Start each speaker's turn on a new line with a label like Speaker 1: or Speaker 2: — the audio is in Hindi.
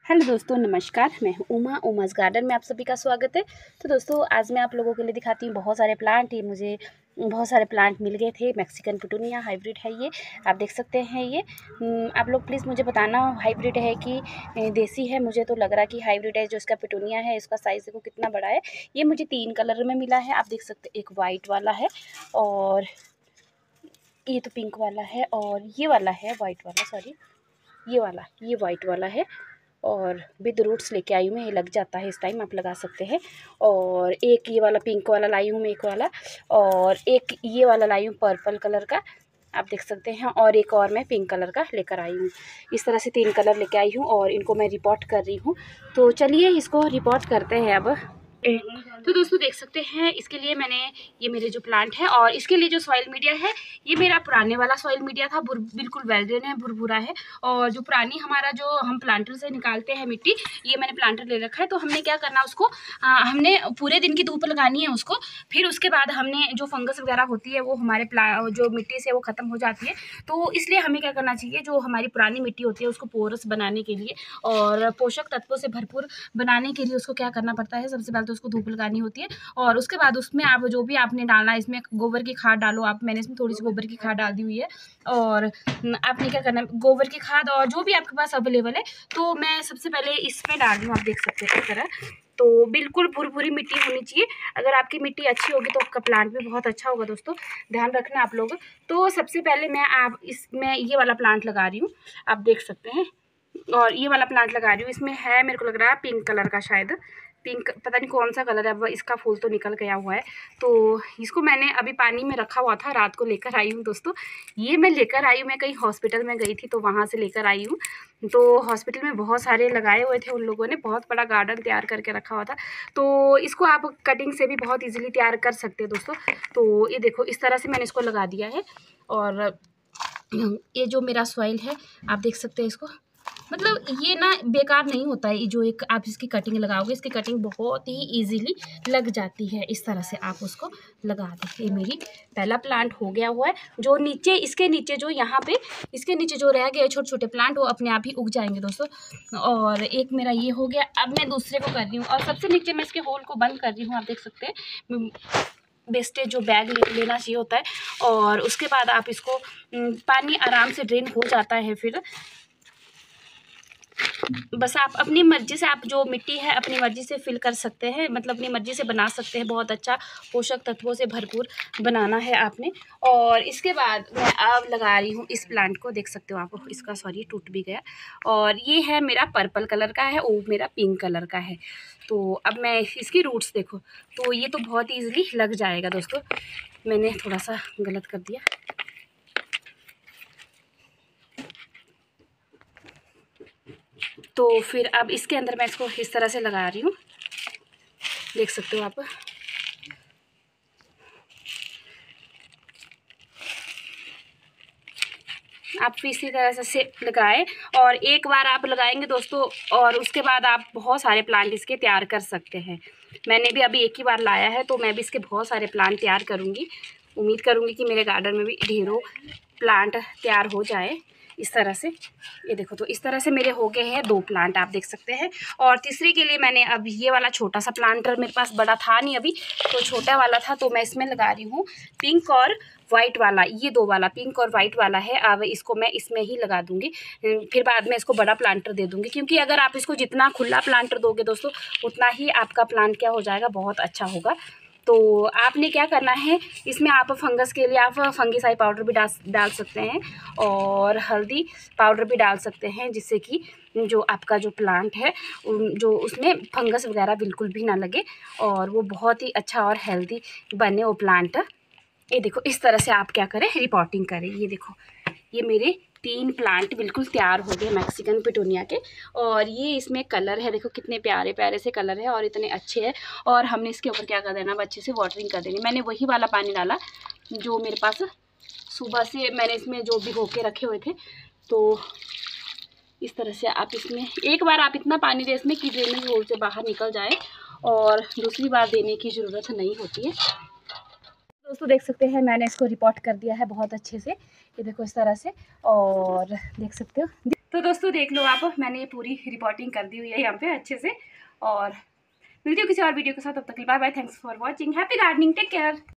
Speaker 1: हेलो दोस्तों, नमस्कार। मैं हूँ उमा, उमास गार्डन में आप सभी का स्वागत है। तो दोस्तों, आज मैं आप लोगों के लिए दिखाती हूँ बहुत सारे प्लांट। ये मुझे बहुत सारे प्लांट मिल गए थे। मैक्सिकन पिटूनिया हाइब्रिड है ये, आप देख सकते हैं ये। आप लोग प्लीज़ मुझे बताना हाइब्रिड है कि देसी है। मुझे तो लग रहा है कि हाइब्रिड है। जो इसका पिटूनिया है, इसका साइज़ देखो कितना बड़ा है। ये मुझे 3 कलर में मिला है, आप देख सकते हैं। एक वाइट वाला है और ये तो पिंक वाला है, और ये वाला है वाइट वाला, सॉरी ये वाइट वाला है। और विद रूट्स लेके आई हूँ मैं, ये लग जाता है इस टाइम, आप लगा सकते हैं। और एक ये वाला पिंक वाला लाई हूँ मैं, एक वाला, और एक ये वाला लाई हूँ पर्पल कलर का, आप देख सकते हैं। और एक और मैं पिंक कलर का लेकर आई हूँ। इस तरह से 3 कलर लेके आई हूँ और इनको मैं रिपोर्ट कर रही हूँ। तो चलिए इसको रिपोर्ट करते हैं अब। तो दोस्तों देख सकते हैं, इसके लिए मैंने ये मेरे जो प्लांट है, और इसके लिए जो सॉइल मीडिया है, ये मेरा पुराने वाला सॉइल मीडिया था, बिल्कुल वेल्डेन है, भुरभुरा है। और जो पुरानी हमारा जो हम प्लांटर से निकालते हैं मिट्टी, ये मैंने प्लांटर ले रखा है। तो हमने क्या करना उसको, हमने पूरे दिन की धूप लगानी है उसको। फिर उसके बाद हमने जो फंगस वगैरह होती है वो हमारे जो मिट्टी से वो ख़त्म हो जाती है। तो इसलिए हमें क्या करना चाहिए, जो हमारी पुरानी मिट्टी होती है उसको पोरस बनाने के लिए और पोषक तत्वों से भरपूर बनाने के लिए उसको क्या करना पड़ता है, सबसे पहले तो उसको धूप लगानी होती है। और उसके बाद उसमें आप जो भी आपने डालना है, इसमें गोबर की खाद डालो आप। मैंने इसमें थोड़ी सी गोबर की खाद डाल दी हुई है। और आपने क्या करना है, गोबर की खाद और जो भी आपके पास अवेलेबल है। तो मैं सबसे पहले इसमें डाल रही हूँ, आप देख सकते हैं इस तरह। तो बिल्कुल भुरभुरी मिट्टी होनी चाहिए। अगर आपकी मिट्टी अच्छी होगी तो आपका प्लांट भी बहुत अच्छा होगा दोस्तों, ध्यान रखना आप लोग। तो सबसे पहले इसमें ये वाला प्लांट लगा रही हूँ, आप देख सकते हैं। और ये वाला प्लांट लगा रही हूँ, इसमें है मेरे को लग रहा है पिंक कलर का, शायद पिंक, पता नहीं कौन सा कलर है। अब इसका फूल तो निकल गया हुआ है। तो इसको मैंने अभी पानी में रखा हुआ था, रात को लेकर आई हूँ दोस्तों। ये मैं लेकर आई हूँ, मैं कहीं हॉस्पिटल में गई थी तो वहाँ से लेकर आई हूँ। तो हॉस्पिटल में बहुत सारे लगाए हुए थे उन लोगों ने, बहुत बड़ा गार्डन तैयार करके रखा हुआ था। तो इसको आप कटिंग से भी बहुत ईजिली तैयार कर सकते हैं दोस्तों। तो ये देखो इस तरह से मैंने इसको लगा दिया है। और ये जो मेरा सॉइल है, आप देख सकते हैं इसको, मतलब ये ना बेकार नहीं होता है। जो एक आप इसकी कटिंग लगाओगे, इसकी कटिंग बहुत ही इजीली लग जाती है। इस तरह से आप उसको लगा दें। ये मेरी पहला प्लांट हो गया हुआ है। जो नीचे, इसके नीचे जो यहाँ पे इसके नीचे जो रह गए छोटे छोटे प्लांट, वो अपने आप ही उग जाएंगे दोस्तों। और एक मेरा ये हो गया। अब मैं दूसरे को कर रही हूँ, और सबसे नीचे मैं इसके होल को बंद कर रही हूँ, आप देख सकते हैं। वेस्टेज जो बैग लेना चाहिए होता है। और उसके बाद आप इसको, पानी आराम से ड्रेन हो जाता है। फिर बस आप अपनी मर्ज़ी से, आप जो मिट्टी है अपनी मर्ज़ी से फिल कर सकते हैं, मतलब अपनी मर्ज़ी से बना सकते हैं। बहुत अच्छा पोषक तत्वों से भरपूर बनाना है आपने। और इसके बाद मैं अब लगा रही हूँ इस प्लांट को, देख सकते हो आप, इसका सॉरी टूट भी गया। और ये है मेरा पर्पल कलर का है, और मेरा पिंक कलर का है। तो अब मैं इसकी रूट्स देखो, तो ये तो बहुत ईजिली लग जाएगा दोस्तों। मैंने थोड़ा सा गलत कर दिया। तो फिर अब इसके अंदर मैं इसको इस तरह से लगा रही हूँ, देख सकते हो आप। आप इसी तरह से लगाएं, और एक बार आप लगाएंगे दोस्तों, और उसके बाद आप बहुत सारे प्लांट इसके तैयार कर सकते हैं। मैंने भी अभी एक ही बार लाया है, तो मैं भी इसके बहुत सारे प्लांट तैयार करूँगी। उम्मीद करूँगी कि मेरे गार्डन में भी ढेरों प्लांट तैयार हो जाए इस तरह से। ये देखो, तो इस तरह से मेरे हो गए हैं 2 प्लांट, आप देख सकते हैं। और तीसरे के लिए मैंने अब ये वाला छोटा सा प्लांटर, मेरे पास बड़ा था नहीं अभी, तो छोटा वाला था, तो मैं इसमें लगा रही हूँ पिंक और वाइट वाला। ये 2 वाला पिंक और वाइट वाला है। अब इसको मैं इसमें ही लगा दूँगी, फिर बाद में इसको बड़ा प्लांटर दे दूँगी। क्योंकि अगर आप इसको जितना खुला प्लांटर दोगे दोस्तों, उतना ही आपका प्लांट क्या हो जाएगा, बहुत अच्छा होगा। तो आपने क्या करना है, इसमें आप फंगस के लिए आप फंगिसाइड पाउडर भी डाल सकते हैं, और हल्दी पाउडर भी डाल सकते हैं, जिससे कि जो आपका जो प्लांट है जो उसमें फंगस वगैरह बिल्कुल भी ना लगे, और वो बहुत ही अच्छा और हेल्दी बने वो प्लांट। ये देखो इस तरह से आप क्या करें, रिपोर्टिंग करें। ये देखो, ये मेरे 3 प्लांट बिल्कुल तैयार हो गए मैक्सिकन पिटूनिया के। और ये इसमें कलर है, देखो कितने प्यारे प्यारे से कलर है, और इतने अच्छे हैं। और हमने इसके ऊपर क्या कर देना, अब अच्छे से वाटरिंग कर देनी। मैंने वही वाला पानी डाला जो मेरे पास सुबह से मैंने इसमें जो भिगो के रखे हुए थे। तो इस तरह से आप इसमें एक बार आप इतना पानी दें इसमें कि ड्रेनेज होल से बाहर निकल जाए, और दूसरी बार देने की ज़रूरत नहीं होती है। दोस्तों देख सकते हैं, मैंने इसको रिपोर्ट कर दिया है बहुत अच्छे से। ये देखो इस तरह से, और देख सकते हो। तो दोस्तों देख लो आप, मैंने पूरी रिपोर्टिंग कर दी हुई है यहाँ पे अच्छे से। और मिलती हूँ किसी और वीडियो के साथ, तब तक bye bye, thanks for watching, happy gardening, take care.